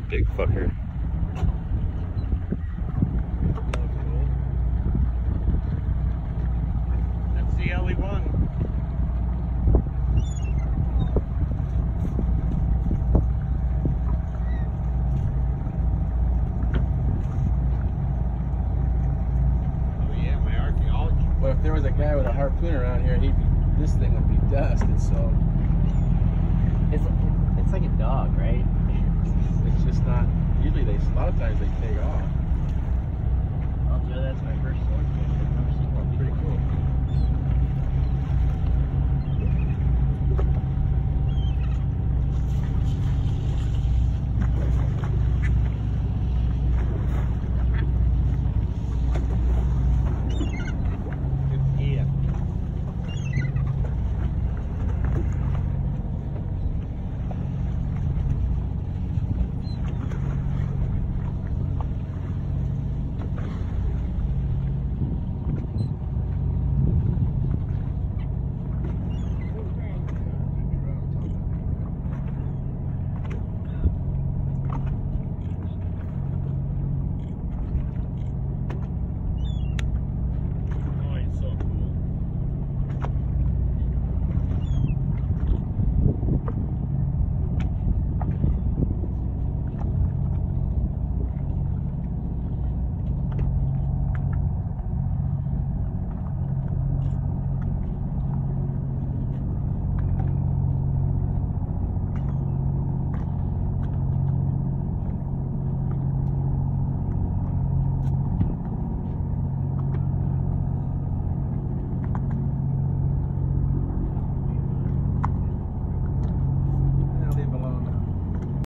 big fucker. That's the LE1. Well, if there was a guy with a harpoon around here, this thing would be dust. It's so. It's like a dog, right? It's just not. Usually, a lot of times they take off.